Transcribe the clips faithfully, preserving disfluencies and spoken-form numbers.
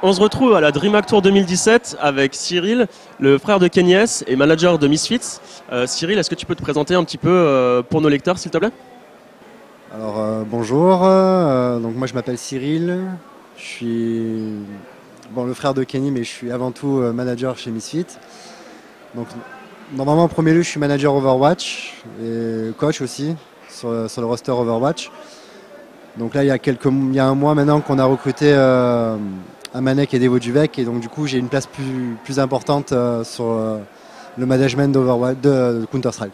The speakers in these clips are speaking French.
On se retrouve à la DreamHack Tour deux mille dix-sept avec Cyril, le frère de Kenyes et manager de Misfits. Euh, Cyril, est-ce que tu peux te présenter un petit peu euh, pour nos lecteurs, s'il te plaît? Alors euh, bonjour, euh, donc moi je m'appelle Cyril, je suis bon, le frère de Kenny, mais je suis avant tout euh, manager chez Misfits. Donc normalement en premier lieu je suis manager Overwatch et coach aussi sur, sur le roster Overwatch. Donc là il y a quelques il y a un mois maintenant qu'on a recruté euh, Amanek et Devo Duvec, et donc du coup j'ai une place plus, plus importante euh, sur euh, le management d'Overwatch, de, de Counter-Strike.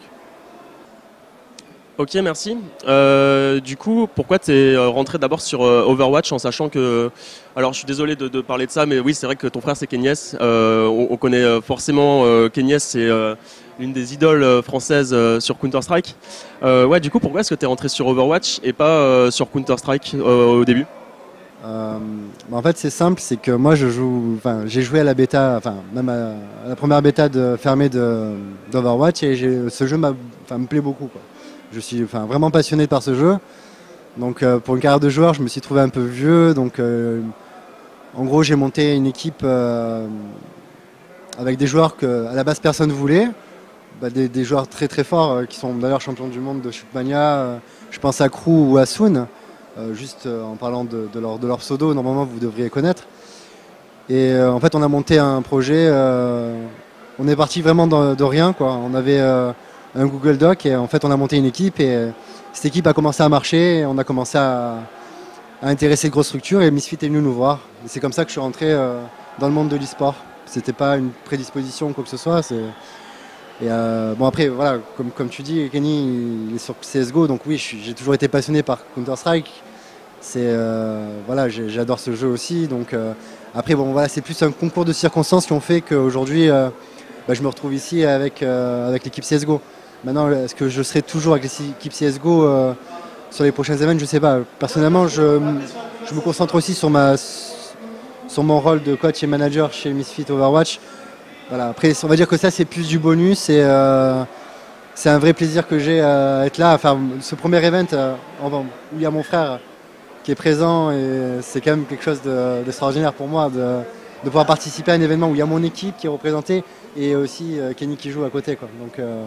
Ok, merci. Euh, du coup, pourquoi tu es rentré d'abord sur euh, Overwatch en sachant que... Alors, je suis désolé de, de parler de ça, mais oui, c'est vrai que ton frère, c'est Kenyes. Euh, on, on connaît forcément euh, Kenyes, c'est euh, l'une des idoles euh, françaises euh, sur Counter-Strike. Euh, ouais, du coup, pourquoi est-ce que tu es rentré sur Overwatch et pas euh, sur Counter-Strike euh, au début? Euh, en fait, c'est simple, c'est que moi, je joue, enfin, j'ai joué à la bêta, enfin, même à, à la première bêta de, fermée d'Overwatch, et ce jeu me plaît beaucoup, quoi. Je suis enfin, vraiment passionné par ce jeu. Donc, euh, pour une carrière de joueur, je me suis trouvé un peu vieux. Donc, euh, en gros, j'ai monté une équipe euh, avec des joueurs que, à la base, personne ne voulait. Bah, des, des joueurs très très forts euh, qui sont d'ailleurs champions du monde de Shootmania. Euh, je pense à Crew ou à Soon. Euh, juste euh, en parlant de, de, leur, de leur pseudo, normalement vous devriez connaître. Et euh, en fait on a monté un projet, euh, on est parti vraiment de, de rien, quoi. On avait euh, un Google Doc et en fait on a monté une équipe, et euh, cette équipe a commencé à marcher, et on a commencé à, à intéresser de grosses structures, et Misfit est venu nous voir. Et c'est comme ça que je suis rentré euh, dans le monde de l'e-sport. C'était pas une prédisposition ou quoi que ce soit. Et euh, bon après voilà, comme, comme tu dis, Kenny il est sur C S G O, donc oui j'ai toujours été passionné par Counter-Strike. C'est euh, voilà, j'adore ce jeu aussi. Donc euh, après bon voilà, c'est plus un concours de circonstances qui ont fait qu'aujourd'hui euh, bah, je me retrouve ici avec, euh, avec l'équipe C S G O. Maintenant, est-ce que je serai toujours avec l'équipe C S G O euh, sur les prochains événements? Je sais pas. Personnellement, je, je me concentre aussi sur, ma, sur mon rôle de coach et manager chez Misfit Overwatch. Voilà. Après, on va dire que ça, c'est plus du bonus, et euh, c'est un vrai plaisir que j'ai à être là, à faire ce premier event euh, où il y a mon frère qui est présent, et c'est quand même quelque chose d'extraordinaire pour moi de, de pouvoir participer à un événement où il y a mon équipe qui est représentée, et aussi euh, Kenny qui joue à côté, quoi. Donc, euh...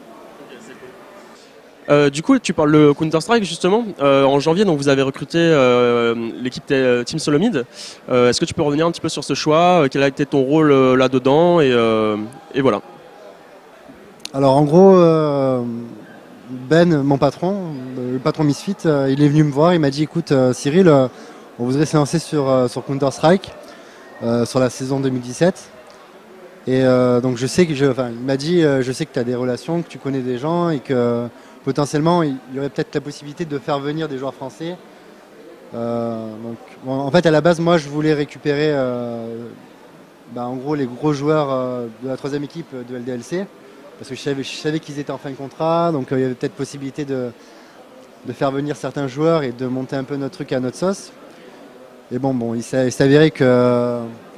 Euh, du coup, tu parles de Counter-Strike justement. Euh, en janvier, donc vous avez recruté euh, l'équipe Team Solomid. Euh, Est-ce que tu peux revenir un petit peu sur ce choix? Quel a été ton rôle euh, là-dedans, et, euh, et voilà. Alors en gros, euh, Ben, mon patron, le patron Misfit, euh, il est venu me voir. Il m'a dit, écoute euh, Cyril, euh, on voudrait se lancer sur, euh, sur Counter-Strike euh, sur la saison deux mille dix-sept. Et euh, donc je sais que je, enfin, il m'a dit, euh, je sais que tu as des relations, que tu connais des gens, et que potentiellement il y aurait peut-être la possibilité de faire venir des joueurs français. Euh, donc, bon, en fait, à la base, moi je voulais récupérer euh, bah, en gros les gros joueurs euh, de la troisième équipe de L D L C, parce que je savais, je savais qu'ils étaient en fin de contrat, donc euh, il y avait peut-être possibilité de, de faire venir certains joueurs et de monter un peu notre truc à notre sauce. Et bon, bon il s'est avéré que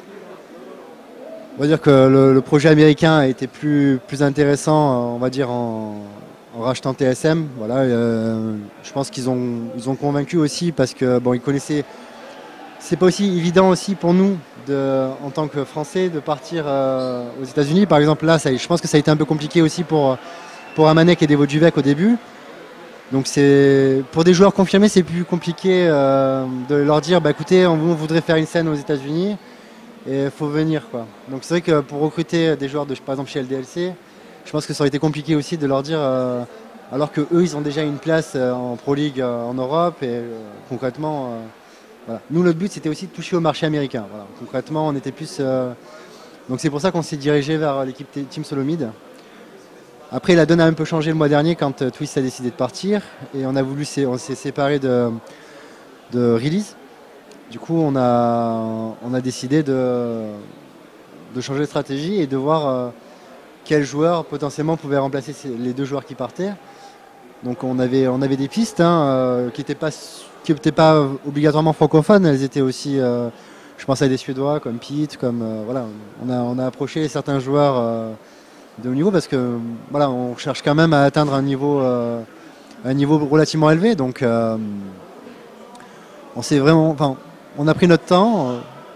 on va dire que le, le projet américain a été plus, plus intéressant, on va dire, en, en rachetant T S M. Voilà, euh, je pense qu'ils ont, ils ont convaincu aussi, parce que bon, ils connaissaient. C'est pas aussi évident aussi pour nous, de, en tant que Français, de partir euh, aux États-Unis. Par exemple, là, ça, je pense que ça a été un peu compliqué aussi pour, pour Amanek et Devo Duvec au début. Donc c'est pour des joueurs confirmés, c'est plus compliqué euh, de leur dire, bah écoutez, on, on voudrait faire une scène aux États-Unis. Et il faut venir, quoi. Donc c'est vrai que pour recruter des joueurs de, par exemple chez L D L C, je pense que ça aurait été compliqué aussi de leur dire, euh, alors que eux ils ont déjà une place euh, en Pro League euh, en Europe, et euh, concrètement, euh, voilà. Nous notre but c'était aussi de toucher au marché américain. Voilà. Concrètement on était plus, euh, donc c'est pour ça qu'on s'est dirigé vers l'équipe Team Solomid. Après la donne a un peu changé le mois dernier quand euh, Twist a décidé de partir, et on a voulu, on s'est séparé de, de Release. Du coup, on a, on a décidé de, de changer de stratégie et de voir euh, quels joueurs potentiellement pouvaient remplacer ces, les deux joueurs qui partaient. Donc on avait, on avait des pistes hein, euh, qui n'étaient pas, qui étaient pas obligatoirement francophones, elles étaient aussi, euh, je pense à des Suédois comme Pete, comme, euh, voilà, on a, on a approché certains joueurs euh, de haut niveau, parce que voilà, on cherche quand même à atteindre un niveau, euh, un niveau relativement élevé. Donc euh, on s'est vraiment, enfin, on a pris notre temps,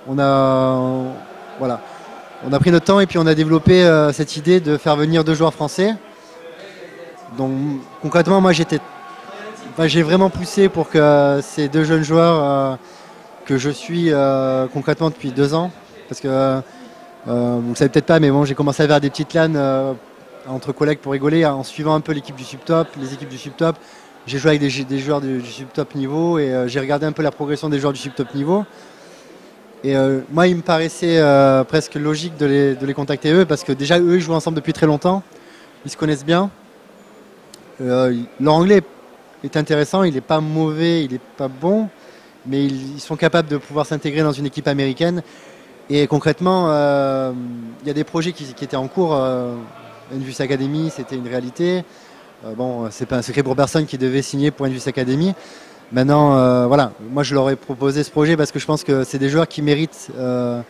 on a, voilà, on a pris notre temps et puis on a développé euh, cette idée de faire venir deux joueurs français. Donc concrètement, moi j'étais, enfin, j'ai vraiment poussé pour que ces deux jeunes joueurs euh, que je suis euh, concrètement depuis deux ans, parce que euh, vous ne savez peut-être pas, mais bon, j'ai commencé à faire des petites LAN euh, entre collègues pour rigoler, en suivant un peu l'équipe du subtop, les équipes du subtop. J'ai joué avec des, des joueurs du, du subtop niveau et euh, j'ai regardé un peu la progression des joueurs du subtop niveau. Et euh, moi, il me paraissait euh, presque logique de les, de les contacter eux, parce que déjà, eux, ils jouent ensemble depuis très longtemps. Ils se connaissent bien. Euh, leur anglais est intéressant, il n'est pas mauvais, il n'est pas bon, mais ils, ils sont capables de pouvoir s'intégrer dans une équipe américaine. Et concrètement, euh, il y a des projets qui, qui étaient en cours. Euh, Envious Academy, c'était une réalité. Euh, bon, c'est pas un secret pour personne qui devait signer pour Envious Academy. Maintenant, euh, voilà, moi je leur ai proposé ce projet parce que je pense que c'est des joueurs qui méritent euh,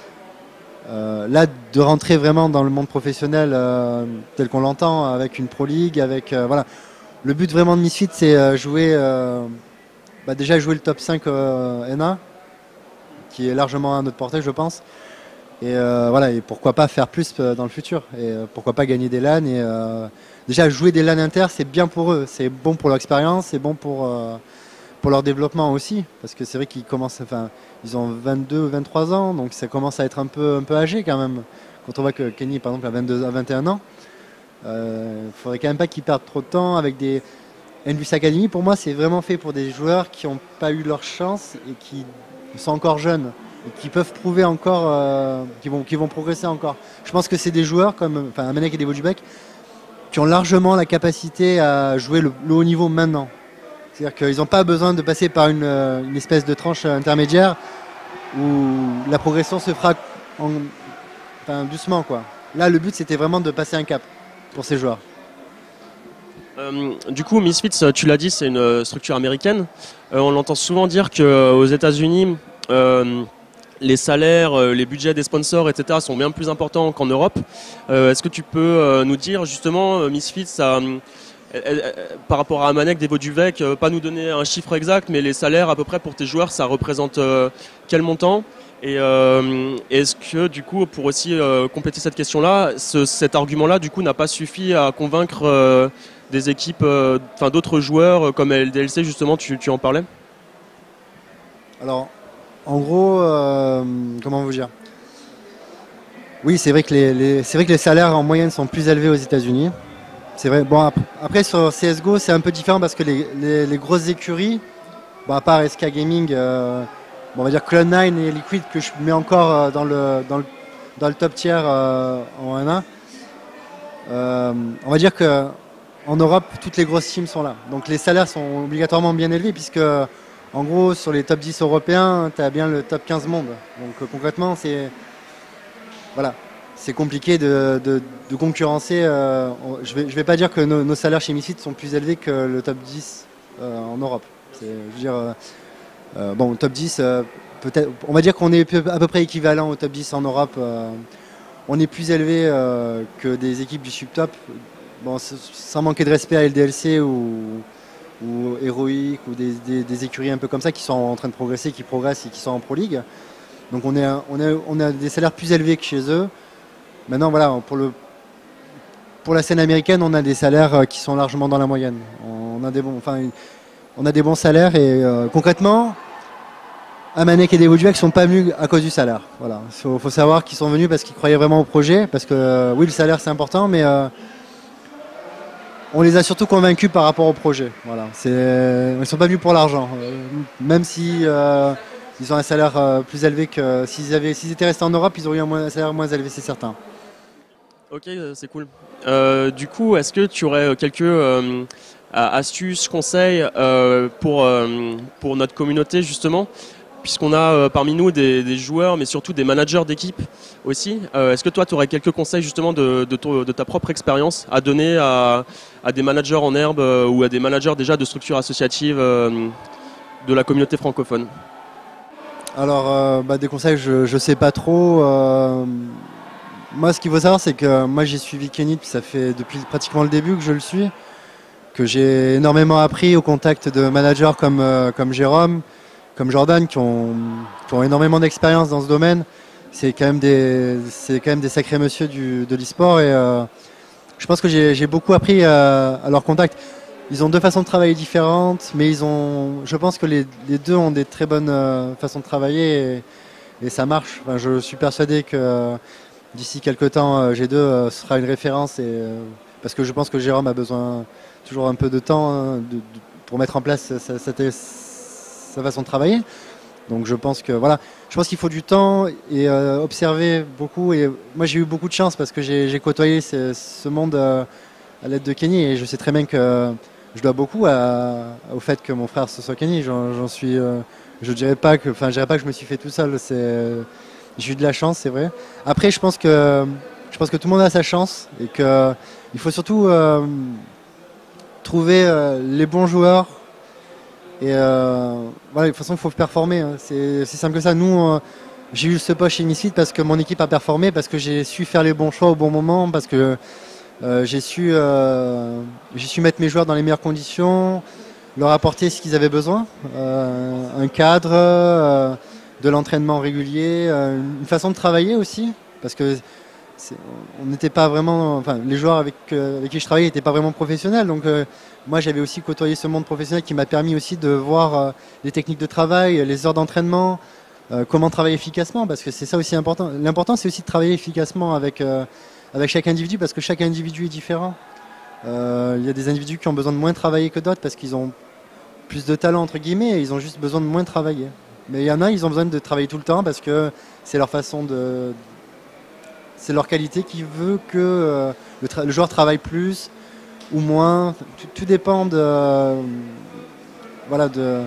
euh, là de rentrer vraiment dans le monde professionnel euh, tel qu'on l'entend, avec une Pro League, avec euh, voilà. Le but vraiment de Misfit, c'est euh, jouer, euh, bah déjà jouer le top cinq euh, N A, qui est largement à notre portée, je pense. Et euh, voilà, et pourquoi pas faire plus dans le futur, et euh, pourquoi pas gagner des LAN. Et euh, déjà jouer des LAN inter, c'est bien pour eux, c'est bon pour leur expérience, c'est bon pour euh, pour leur développement aussi, parce que c'est vrai qu'ils commencent, enfin, ils ont vingt-deux ou vingt-trois ans, donc ça commence à être un peu un peu âgé quand même. Quand on voit que Kenny, par exemple, a vingt-deux à vingt et un ans, il euh, faudrait quand même pas qu'ils perdent trop de temps avec des Envious Academy. Pour moi, c'est vraiment fait pour des joueurs qui n'ont pas eu leur chance et qui sont encore jeunes, et qui peuvent prouver encore, euh, qui vont, qui vont progresser encore. Je pense que c'est des joueurs comme, enfin, Amanek et Devojubac qui ont largement la capacité à jouer le, le haut niveau maintenant. C'est-à-dire qu'ils n'ont pas besoin de passer par une, une espèce de tranche intermédiaire où la progression se fera en, enfin, doucement, quoi. Là, le but, c'était vraiment de passer un cap pour ces joueurs. Euh, du coup, Misfits, tu l'as dit, c'est une structure américaine. Euh, on l'entend souvent dire qu'aux États-Unis, euh, les salaires, les budgets des sponsors, et cetera sont bien plus importants qu'en Europe. Euh, Est-ce que tu peux euh, nous dire justement, Misfits, ça, euh, euh, par rapport à Amanek, Devojubac, euh, pas nous donner un chiffre exact, mais les salaires à peu près pour tes joueurs, ça représente euh, quel montant? Et euh, est-ce que du coup, pour aussi euh, compléter cette question-là, ce, cet argument-là du coup n'a pas suffi à convaincre euh, des équipes, euh, enfin d'autres joueurs euh, comme L D L C justement, tu, tu en parlais? Alors, en gros, euh, comment vous dire? Oui, c'est vrai que les, les c'est vrai que les salaires en moyenne sont plus élevés aux États-Unis. C'est vrai. Bon, après, après sur C S G O, c'est un peu différent parce que les, les, les grosses écuries, bon, à part S K Gaming, euh, bon, on va dire Cloud nine et Liquid que je mets encore euh, dans le dans le dans le top tier euh, en N A. Euh, on va dire que en Europe, toutes les grosses teams sont là. Donc les salaires sont obligatoirement bien élevés puisque en gros, sur les top dix européens, tu as bien le top quinze monde. Donc euh, concrètement, c'est voilà, c'est compliqué de, de, de concurrencer. Euh, je ne vais, je vais pas dire que nos, nos salaires chez Misfits sont plus élevés que le top dix euh, en Europe. Je veux dire, euh, euh, bon, le top dix, euh, peut-être, on va dire qu'on est à peu près équivalent au top dix en Europe. Euh, on est plus élevé euh, que des équipes du subtop. Bon, sans manquer de respect à L D L C ou ou Heroic ou des, des, des écuries un peu comme ça qui sont en train de progresser, qui progressent et qui sont en Pro League. Donc on, est, on, a, on a des salaires plus élevés que chez eux. Maintenant voilà, pour, le, pour la scène américaine, on a des salaires qui sont largement dans la moyenne. On a des bons, enfin, on a des bons salaires et euh, concrètement, Amanek et Devojubac ne sont pas venus à cause du salaire. Voilà. Il faut, faut savoir qu'ils sont venus parce qu'ils croyaient vraiment au projet, parce que euh, oui, le salaire c'est important, mais euh, on les a surtout convaincus par rapport au projet. Voilà. Ils ne sont pas venus pour l'argent. Euh, même si euh, ils ont un salaire euh, plus élevé que s'ils avaient, s'ils étaient restés en Europe, ils auraient eu un, moins, un salaire moins élevé, c'est certain. Ok, c'est cool. Euh, du coup, est-ce que tu aurais quelques euh, astuces, conseils euh, pour, euh, pour notre communauté justement, puisqu'on a euh, parmi nous des, des joueurs, mais surtout des managers d'équipe aussi. Euh, est-ce que toi, tu aurais quelques conseils justement de, de, ton, de ta propre expérience à donner à, à des managers en herbe euh, ou à des managers déjà de structures associatives euh, de la communauté francophone? Alors, euh, bah, des conseils, je ne sais pas trop. Euh, moi, ce qu'il faut savoir, c'est que moi, j'ai suivi Kenny, ça fait depuis pratiquement le début que je le suis, que j'ai énormément appris au contact de managers comme, euh, comme Jérôme, comme Jordan qui ont, qui ont énormément d'expérience dans ce domaine. C'est quand même des, c'est quand même des sacrés monsieur du, de l'e-sport et euh, je pense que j'ai beaucoup appris à, à leur contact. Ils ont deux façons de travailler différentes, mais ils ont, je pense que les, les deux ont des très bonnes euh, façons de travailler et, et ça marche. Enfin, je suis persuadé que euh, d'ici quelques temps, euh, G deux euh, sera une référence et, euh, parce que je pense que Jérôme a besoin toujours un peu de temps hein, de, de, pour mettre en place sa, sa, sa façon de travailler. Donc je pense que voilà, je pense qu'il faut du temps et euh, observer beaucoup. Et moi j'ai eu beaucoup de chance parce que j'ai côtoyé ce, ce monde euh, à l'aide de Kenny et je sais très bien que je dois beaucoup à, au fait que mon frère ce soit Kenny. J'en suis, euh, je dirais pas que, enfin je dirais pas que je me suis fait tout seul. C'est, j'ai eu de la chance, c'est vrai. Après je pense que je pense que tout le monde a sa chance et que il faut surtout euh, trouver euh, les bons joueurs. Et euh, voilà, de toute façon, il faut performer. Hein. C'est simple que ça. Nous, euh, j'ai eu ce poste chez Misfit parce que mon équipe a performé, parce que j'ai su faire les bons choix au bon moment, parce que euh, j'ai su, euh, j'ai su mettre mes joueurs dans les meilleures conditions, leur apporter ce qu'ils avaient besoin, euh, un cadre, euh, de l'entraînement régulier, euh, une façon de travailler aussi, parce que on n'était pas vraiment, enfin, les joueurs avec, euh, avec qui je travaillais n'étaient pas vraiment professionnels, donc. Euh, Moi, j'avais aussi côtoyé ce monde professionnel qui m'a permis aussi de voir euh, les techniques de travail, les heures d'entraînement, euh, comment travailler efficacement, parce que c'est ça aussi important. L'important, c'est aussi de travailler efficacement avec, euh, avec chaque individu, parce que chaque individu est différent. Euh, il y a des individus qui ont besoin de moins travailler que d'autres, parce qu'ils ont plus de talent, entre guillemets, et ils ont juste besoin de moins travailler. Mais il y en a, ils ont besoin de travailler tout le temps, parce que c'est leur façon de... C'est leur qualité qui veut que euh, le, le joueur travaille plus, ou moins, tout, tout dépend de, euh, voilà, de,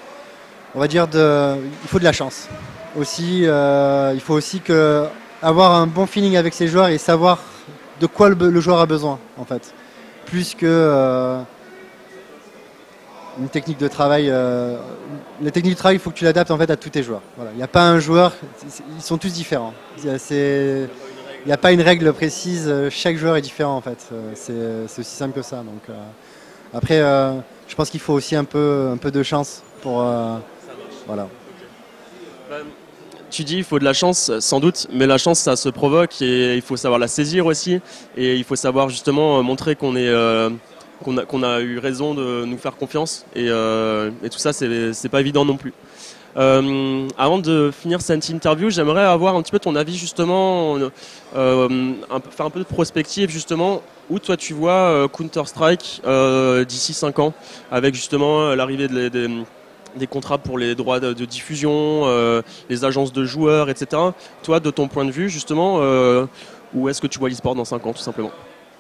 on va dire de, il faut de la chance. Aussi, euh, il faut aussi que avoir un bon feeling avec ses joueurs et savoir de quoi le, le joueur a besoin, en fait, plus que euh, une technique de travail. Euh, la technique de travail, il faut que tu l'adaptes en fait à tous tes joueurs. Voilà, il n'y a pas un joueur, ils sont tous différents. C'est Il n'y a pas une règle précise, chaque joueur est différent en fait, c'est aussi simple que ça. Donc, euh, après, euh, je pense qu'il faut aussi un peu, un peu de chance pour... Euh, voilà. Okay. Ben, tu dis il faut de la chance, sans doute, mais la chance ça se provoque et il faut savoir la saisir aussi. Et il faut savoir justement montrer qu'on est... Euh, qu'on a, qu'on a eu raison de nous faire confiance. Et, euh, et tout ça, c'est pas évident non plus. Euh, avant de finir cette interview, j'aimerais avoir un petit peu ton avis justement, euh, un, faire un peu de prospective justement, où toi tu vois euh, Counter-Strike euh, d'ici cinq ans, avec justement l'arrivée de, de, des contrats pour les droits de, de diffusion, euh, les agences de joueurs, et cetera. Toi, de ton point de vue justement, euh, où est-ce que tu vois l'e-sport dans cinq ans tout simplement?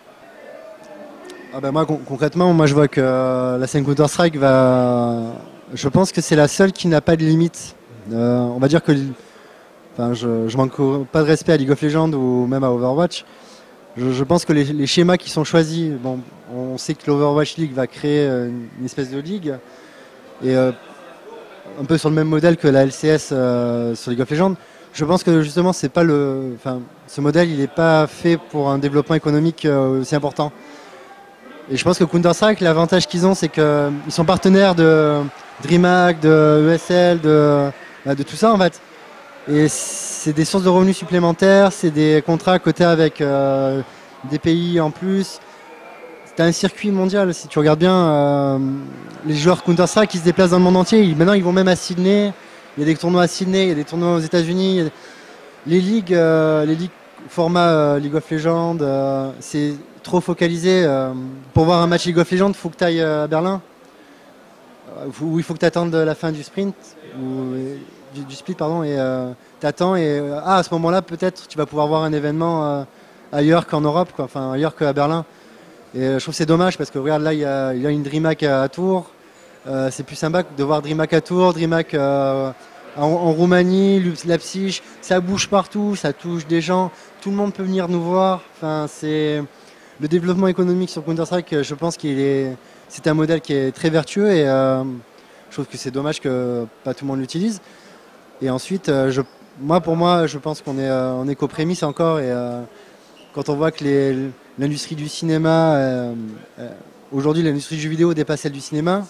Ah ben moi con concrètement, moi je vois que euh, la scène Counter-Strike va... Je pense que c'est la seule qui n'a pas de limite. Euh, on va dire que, enfin, je, je manque pas de respect à League of Legends ou même à Overwatch. Je, je pense que les, les schémas qui sont choisis, bon, on sait que l'Overwatch League va créer une, une espèce de ligue et euh, un peu sur le même modèle que la L C S euh, sur League of Legends. Je pense que justement, c'est pas le, enfin, ce modèle, il n'est pas fait pour un développement économique euh, aussi important. Et je pense que Counter-Strike, l'avantage qu'ils ont, c'est qu'ils sont partenaires de DreamHack, de E S L, de, de tout ça en fait. Et c'est des sources de revenus supplémentaires, c'est des contrats à côté avec euh, des pays en plus. C'est un circuit mondial, si tu regardes bien, euh, les joueurs Counter-Strike qui se déplacent dans le monde entier, ils, maintenant ils vont même à Sydney, il y a des tournois à Sydney, il y a des tournois aux États-Unis. Les ligues, euh, les ligues format euh, League of Legends, euh, c'est trop focalisé. Euh, pour voir un match League of Legends, il faut que tu ailles à Berlin, où il faut que tu attendes la fin du sprint, ou, du, du split, pardon, et euh, tu attends, et euh, ah, à ce moment-là, peut-être tu vas pouvoir voir un événement euh, ailleurs qu'en Europe, quoi, enfin ailleurs qu'à Berlin. Et euh, je trouve que c'est dommage parce que regarde, là, il y a, il y a une DreamHack à, à Tours. Euh, c'est plus sympa de voir DreamHack à Tours, DreamHack euh, en, en Roumanie, Leipzig. Ça bouge partout, ça touche des gens. Tout le monde peut venir nous voir. Enfin, c'est le développement économique sur Counter-Strike. Je pense qu'il est, c'est un modèle qui est très vertueux et euh, je trouve que c'est dommage que pas tout le monde l'utilise. Et ensuite, euh, je, moi, pour moi, je pense qu'on est, euh, on est qu'aux prémices encore. Et euh, quand on voit que les l'industrie du cinéma, euh, euh, aujourd'hui l'industrie du jeu vidéo dépasse celle du cinéma,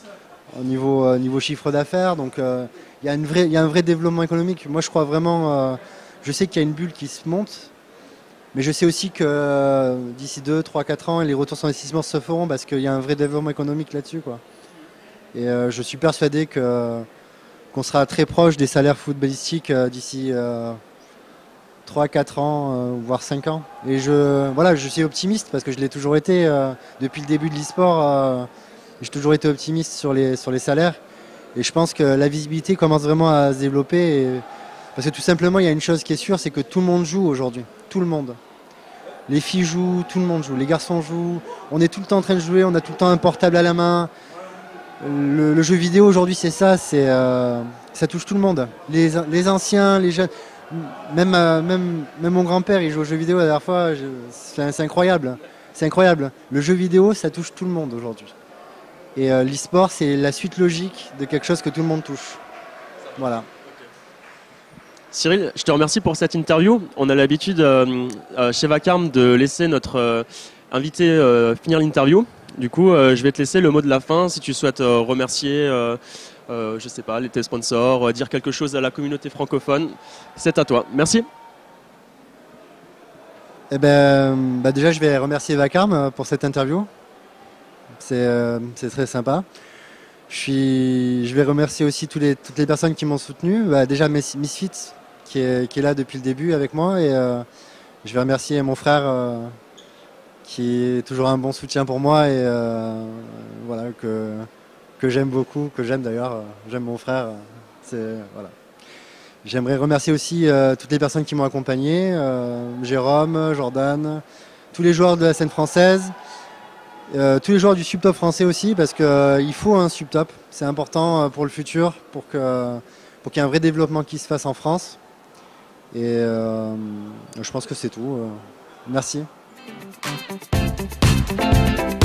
au niveau, euh, niveau chiffre d'affaires. Donc il euh, y, y a un vrai développement économique. Moi je crois vraiment, euh, je sais qu'il y a une bulle qui se monte, mais je sais aussi que euh, d'ici deux, trois, quatre ans, les retours sur investissement se feront parce qu'il y a un vrai développement économique là-dessus, quoi. Et euh, je suis persuadé que, qu'on sera très proche des salaires footballistiques euh, d'ici euh, trois, quatre ans, euh, voire cinq ans. Et je, voilà, je suis optimiste parce que je l'ai toujours été euh, depuis le début de l'e-sport. Euh, j'ai toujours été optimiste sur les, sur les salaires. Et je pense que la visibilité commence vraiment à se développer. Et, parce que tout simplement, il y a une chose qui est sûre, c'est que tout le monde joue aujourd'hui. Tout le monde. Les filles jouent, tout le monde joue. Les garçons jouent. On est tout le temps en train de jouer, on a tout le temps un portable à la main. Le, le jeu vidéo aujourd'hui, c'est ça, c'est, euh, ça touche tout le monde. Les, les anciens, les jeunes. Même, euh, même, même mon grand-père, il joue aux jeux vidéo la dernière fois. Je, c'est, c'est incroyable. C'est incroyable. Le jeu vidéo, ça touche tout le monde aujourd'hui. Et euh, l'e-sport, c'est la suite logique de quelque chose que tout le monde touche. Voilà. Cyril, je te remercie pour cette interview. On a l'habitude euh, euh, chez Vacarme de laisser notre euh, invité euh, finir l'interview. Du coup, euh, je vais te laisser le mot de la fin si tu souhaites euh, remercier, euh, euh, je sais pas, les tes sponsors, euh, dire quelque chose à la communauté francophone. C'est à toi. Merci. Eh ben, bah déjà, je vais remercier Vacarme pour cette interview. C'est, euh, c'est très sympa. Je, suis, je vais remercier aussi tous les, toutes les personnes qui m'ont soutenu. Bah, déjà Misfit qui est, qui est là depuis le début avec moi. Et euh, je vais remercier mon frère euh, qui est toujours un bon soutien pour moi et euh, voilà, que, que j'aime beaucoup, que j'aime d'ailleurs. J'aime mon frère. C'est, voilà. J'aimerais remercier aussi euh, toutes les personnes qui m'ont accompagné. Euh, Jérôme, Jordan, tous les joueurs de la scène française. Euh, tous les joueurs du subtop français aussi, parce qu'il euh, faut un subtop, c'est important euh, pour le futur, pour que pour qu'il y ait un vrai développement qui se fasse en France. Et euh, je pense que c'est tout. Euh, merci.